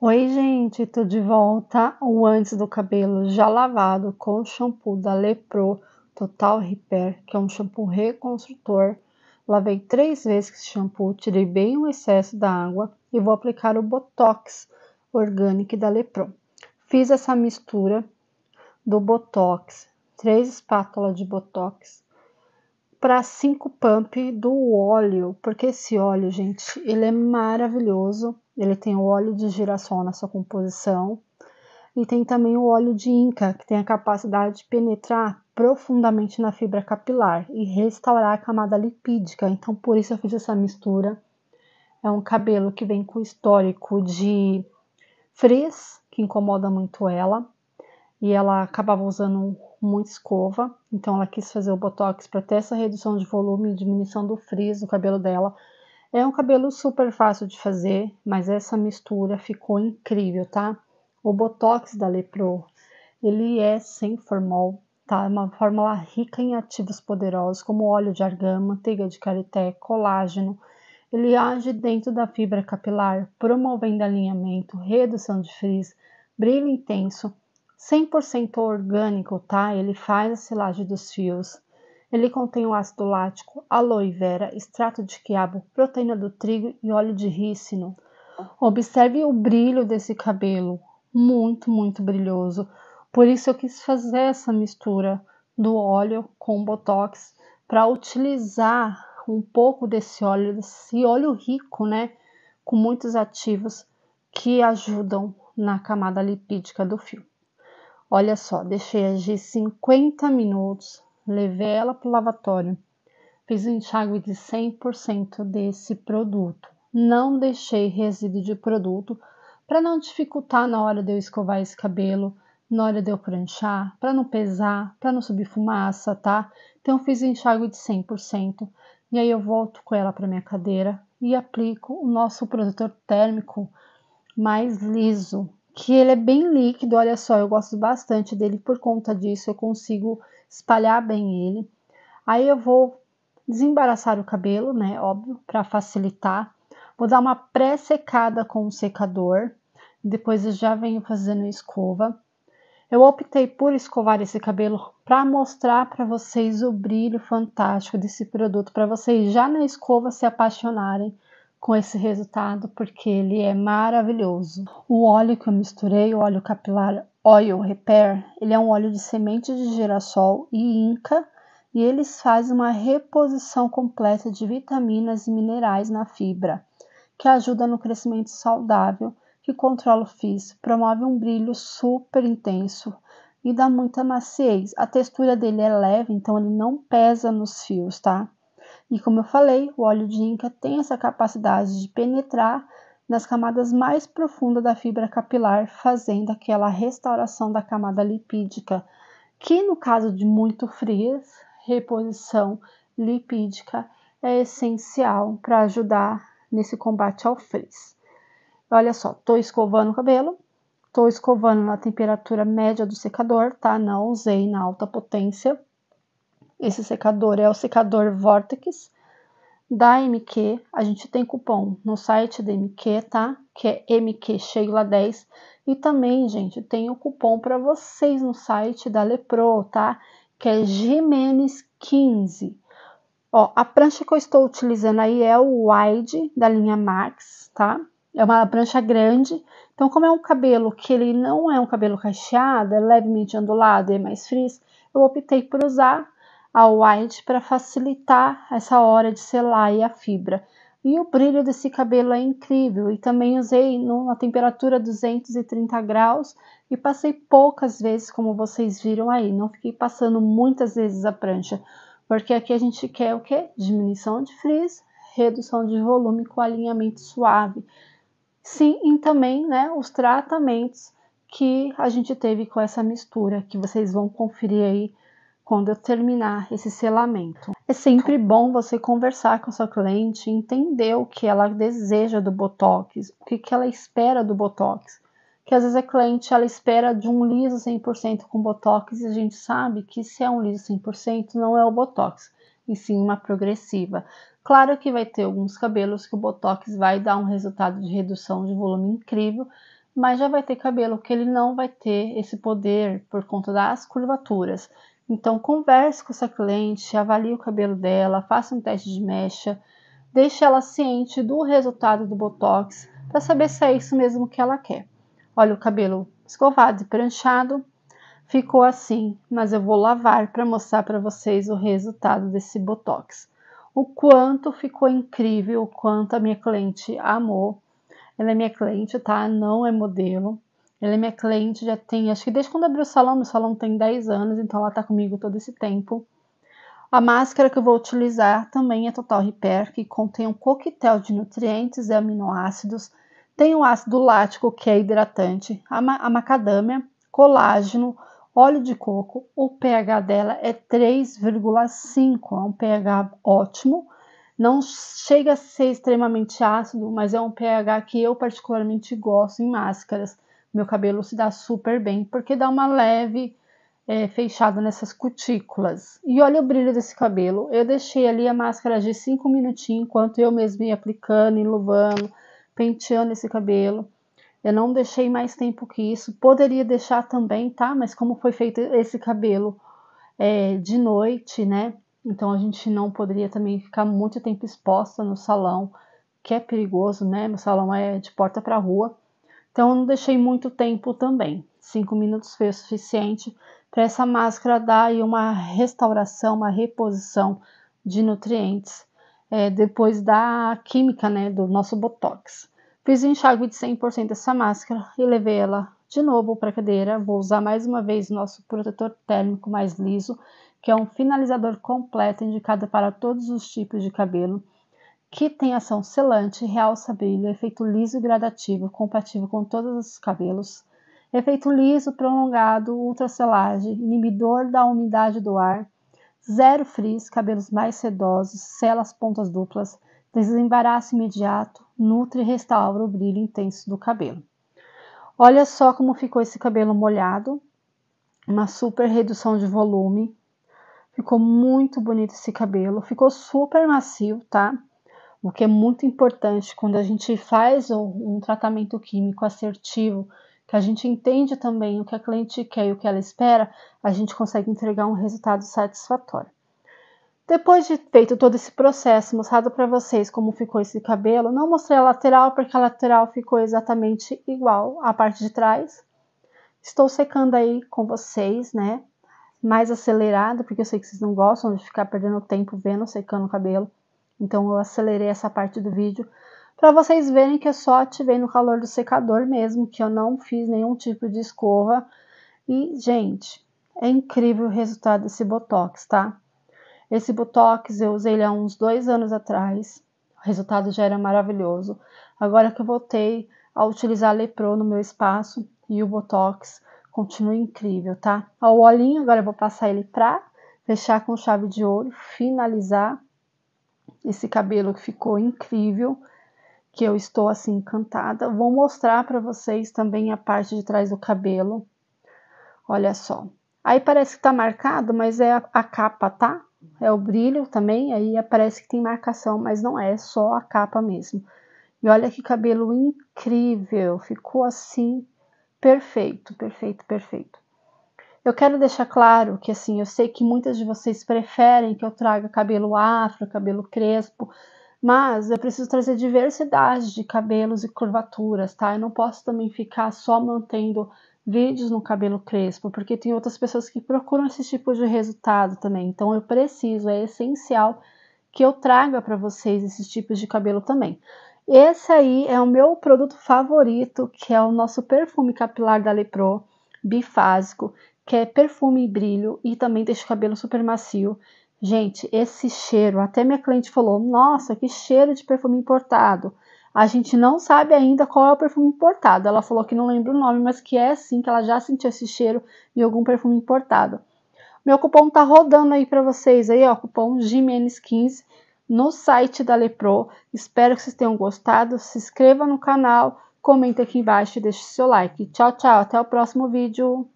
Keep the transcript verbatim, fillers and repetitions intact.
Oi, gente, tô de volta. O antes do cabelo já lavado com o shampoo da Lepro Total Repair, que é um shampoo reconstrutor. Lavei três vezes esse shampoo, tirei bem o excesso da água e vou aplicar o Botox Organic da Lepro. Fiz essa mistura do Botox, três espátulas de Botox, para cinco pump do óleo, porque esse óleo, gente, ele é maravilhoso. Ele tem o óleo de girassol na sua composição e tem também o óleo de Inca, que tem a capacidade de penetrar profundamente na fibra capilar e restaurar a camada lipídica. Então, por isso eu fiz essa mistura. É um cabelo que vem com histórico de frizz, que incomoda muito ela, e ela acabava usando muita escova, então ela quis fazer o Botox para ter essa redução de volume e diminuição do frizz do cabelo dela. É um cabelo super fácil de fazer, mas essa mistura ficou incrível, tá? O Botox da Lepro, ele é sem formol, tá? É uma fórmula rica em ativos poderosos, como óleo de argan, manteiga de karité, colágeno. Ele age dentro da fibra capilar, promovendo alinhamento, redução de frizz, brilho intenso, cem por cento orgânico, tá? Ele faz a silagem dos fios. Ele contém o ácido lático, aloe vera, extrato de quiabo, proteína do trigo e óleo de rícino. Observe o brilho desse cabelo, muito, muito brilhoso. Por isso eu quis fazer essa mistura do óleo com Botox para utilizar um pouco desse óleo, desse óleo rico, né? Com muitos ativos que ajudam na camada lipídica do fio. Olha só, deixei agir cinquenta minutos, levei ela para o lavatório, fiz o enxágue de cem por cento desse produto. Não deixei resíduo de produto para não dificultar na hora de eu escovar esse cabelo, na hora de eu pranchar, para não pesar, para não subir fumaça, tá? Então eu fiz o enxágue de cem por cento e aí eu volto com ela para minha cadeira e aplico o nosso protetor térmico mais liso, que ele é bem líquido. Olha só, eu gosto bastante dele por conta disso, eu consigo espalhar bem ele. Aí eu vou desembaraçar o cabelo, né, óbvio, para facilitar. Vou dar uma pré-secada com o secador, depois eu já venho fazendo escova. Eu optei por escovar esse cabelo para mostrar para vocês o brilho fantástico desse produto, para vocês já na escova se apaixonarem com esse resultado, porque ele é maravilhoso. O óleo que eu misturei, o óleo capilar Oil Repair, ele é um óleo de semente de girassol e Inca, e eles fazem uma reposição completa de vitaminas e minerais na fibra, que ajuda no crescimento saudável, que controla o frizz, promove um brilho super intenso e dá muita maciez. A textura dele é leve, então ele não pesa nos fios, tá? E como eu falei, o óleo de Inca tem essa capacidade de penetrar nas camadas mais profundas da fibra capilar, fazendo aquela restauração da camada lipídica, que no caso de muito frizz, reposição lipídica é essencial para ajudar nesse combate ao frizz. Olha só, tô escovando o cabelo, tô escovando na temperatura média do secador, tá? Não usei na alta potência. Esse secador é o secador Vortex da M Q. A gente tem cupom no site da M Q, tá? Que é M Q Sheila dez. E também, gente, tem o cupom para vocês no site da Lepro, tá? Que é Jimenez quinze. Ó, a prancha que eu estou utilizando aí é o Wide da linha Max, tá? É uma prancha grande. Então, como é um cabelo que ele não é um cabelo cacheado, é levemente ondulado e é mais frizz, eu optei por usar a Wide para facilitar essa hora de selar a fibra. E o brilho desse cabelo é incrível. E também usei numa temperatura duzentos e trinta graus e passei poucas vezes, como vocês viram aí. Não fiquei passando muitas vezes a prancha, porque aqui a gente quer o quê? Diminuição de frizz, redução de volume com alinhamento suave. Sim, e também, né, os tratamentos que a gente teve com essa mistura, que vocês vão conferir aí quando eu terminar esse selamento. É sempre bom você conversar com a sua cliente, entender o que ela deseja do Botox, o que, que ela espera do Botox. Que às vezes a cliente ela espera de um liso cem por cento com Botox e a gente sabe que se é um liso cem por cento não é o Botox, e sim uma progressiva. Claro que vai ter alguns cabelos que o Botox vai dar um resultado de redução de volume incrível, mas já vai ter cabelo que ele não vai ter esse poder por conta das curvaturas. Então, converse com essa cliente, avalie o cabelo dela, faça um teste de mecha, deixe ela ciente do resultado do Botox para saber se é isso mesmo que ela quer. Olha, o cabelo escovado e pranchado ficou assim, mas eu vou lavar para mostrar para vocês o resultado desse Botox. O quanto ficou incrível, o quanto a minha cliente amou. Ela é minha cliente, tá? Não é modelo. Ela é minha cliente, já tem, acho que desde quando abriu o salão, meu salão tem dez anos, então ela tá comigo todo esse tempo. A máscara que eu vou utilizar também é Total Repair, que contém um coquetel de nutrientes e aminoácidos. Tem o ácido lático, que é hidratante, a, ma a macadâmia, colágeno, óleo de coco. O pH dela é três vírgula cinco, é um pH ótimo. Não chega a ser extremamente ácido, mas é um pH que eu particularmente gosto em máscaras. Meu cabelo se dá super bem, porque dá uma leve é, fechada nessas cutículas. E olha o brilho desse cabelo. Eu deixei ali a máscara de cinco minutinhos, enquanto eu mesma ia aplicando, enluvando, penteando esse cabelo. Eu não deixei mais tempo que isso. Poderia deixar também, tá? Mas como foi feito esse cabelo é, de noite, né? Então a gente não poderia também ficar muito tempo exposta no salão, que é perigoso, né? Meu salão é de porta para rua. Então eu não deixei muito tempo também. Cinco minutos foi o suficiente para essa máscara dar aí uma restauração, uma reposição de nutrientes é, depois da química, né, do nosso Botox. Fiz o enxágue de cem por cento dessa máscara e levei ela de novo para a cadeira. Vou usar mais uma vez o nosso protetor térmico mais liso, que é um finalizador completo indicado para todos os tipos de cabelo, que tem ação selante, realça brilho, efeito liso e gradativo, compatível com todos os cabelos, efeito liso prolongado, ultraselagem, inibidor da umidade do ar, zero frizz, cabelos mais sedosos, sela as pontas duplas, desembaraço imediato, nutre e restaura o brilho intenso do cabelo. Olha só como ficou esse cabelo molhado, uma super redução de volume, ficou muito bonito esse cabelo, ficou super macio, tá? O que é muito importante quando a gente faz um tratamento químico assertivo, que a gente entende também o que a cliente quer e o que ela espera, a gente consegue entregar um resultado satisfatório. Depois de feito todo esse processo, mostrado para vocês como ficou esse cabelo, não mostrei a lateral porque a lateral ficou exatamente igual à parte de trás. Estou secando aí com vocês, né? Mais acelerado, porque eu sei que vocês não gostam de ficar perdendo tempo vendo secando o cabelo. Então eu acelerei essa parte do vídeo para vocês verem que eu só ativei no calor do secador mesmo, que eu não fiz nenhum tipo de escova. E, gente, é incrível o resultado desse Botox, tá? Esse Botox eu usei ele há uns dois anos atrás, o resultado já era maravilhoso. Agora que eu voltei a utilizar a Lepro no meu espaço e o Botox continua incrível, tá? Ó, o olhinho, agora eu vou passar ele pra fechar com chave de ouro, finalizar esse cabelo que ficou incrível, que eu estou assim encantada. Vou mostrar para vocês também a parte de trás do cabelo. Olha só. Aí parece que tá marcado, mas é a, a capa, tá? É o brilho também, aí parece que tem marcação, mas não é, é só a capa mesmo. E olha que cabelo incrível, ficou assim, perfeito, perfeito, perfeito. Eu quero deixar claro que assim, eu sei que muitas de vocês preferem que eu traga cabelo afro, cabelo crespo, mas eu preciso trazer diversidade de cabelos e curvaturas, tá? Eu não posso também ficar só mantendo vídeos no cabelo crespo, porque tem outras pessoas que procuram esse tipo de resultado também. Então eu preciso, é essencial que eu traga para vocês esses tipos de cabelo também. Esse aí é o meu produto favorito, que é o nosso perfume capilar da Lepro, bifásico, que é perfume e brilho e também deixa o cabelo super macio. Gente, esse cheiro, até minha cliente falou, nossa, que cheiro de perfume importado. A gente não sabe ainda qual é o perfume importado. Ela falou que não lembra o nome, mas que é assim, que ela já sentiu esse cheiro em algum perfume importado. Meu cupom tá rodando aí para vocês aí, ó, cupom Jimenez quinze no site da Lepro. Espero que vocês tenham gostado. Se inscreva no canal, comenta aqui embaixo e deixe seu like. Tchau, tchau, até o próximo vídeo.